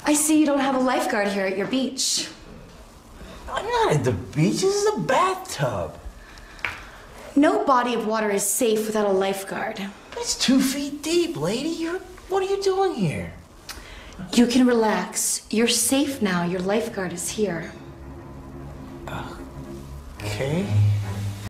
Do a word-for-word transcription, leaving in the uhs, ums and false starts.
I see you don't have a lifeguard here at your beach. I'm not at the beach. This is a bathtub. No body of water is safe without a lifeguard. It's two feet deep, lady. You're, what are you doing here? You can relax. You're safe now. Your lifeguard is here. Okay.